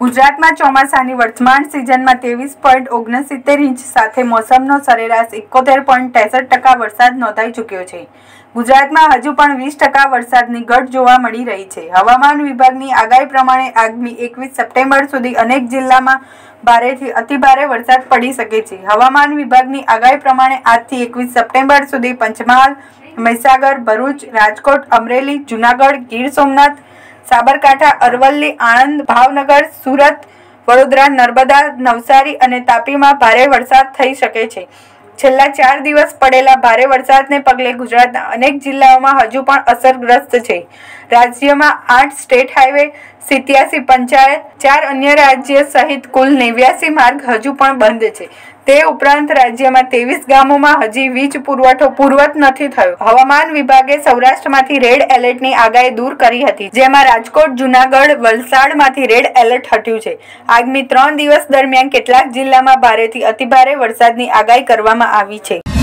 ગુજરાતમાં ચોમાસાની વર્તમાન સિઝનમાં 23.69 ઇંચ સાથે મોસમનો સરેરાશ 71.63% વરસાદ નોંધાઈ ચૂક્યો છે। ગુજરાતમાં હજુ પણ 20% વરસાદની ઘટ જોવા મળી રહી છે। હવામાન વિભાગની આગાહી પ્રમાણે આગામી 21 સપ્ટેમ્બર સુધી અનેક જિલ્લામાં ભારેથી અતિભારે વરસાદ પડી શકે છે। હવામાન વિભાગની આગાહી પ્રમાણે આજથી 21 સપ્ટેમ્બર સુધી પંચમહાલ, મહીસાગર, ભરૂચ, રાજકોટ, અમરેલી, જૂનાગઢ, ગીર સોમનાથ, સાબરકાંઠા, અરવલ્લી, આણંદ, ભાવનગર, સુરત, વડોદરા, નર્મદા, નવસારી અને તાપીમાં ભારે વરસાદ થઈ શકે છે। છેલ્લા 4 દિવસ પડેલા ભારે વરસાદને પગલે ગુજરાતના અનેક જિલ્લાઓમાં હજુ પણ અસરગ્રસ્ત છે। રાજ્યમાં 8 સ્ટેટ હાઈવે, 87 પંચાયત, 4 અન્ય રાજ્ય સહિત કુલ 89 માર્ગ હજુ પણ બંધ છે। તે ઉપરાંત રાજ્યમાં 23 ગામોમાં હજી વીજ પુરવઠો પૂર્વવત નથી થયો। હવામાન વિભાગે સૌરાષ્ટ્રમાંથી રેડ એલર્ટની આગાહી દૂર કરી હતી, જેમાં રાજકોટ, જૂનાગઢ, વલસાડમાંથી રેડ એલર્ટ હટ્યું છે। આગામી 3 દિવસ દરમિયાન કેટલાક જિલ્લામાં ભારેથી અતિભારે વરસાદની આગાહી કરવામાં આવી છે।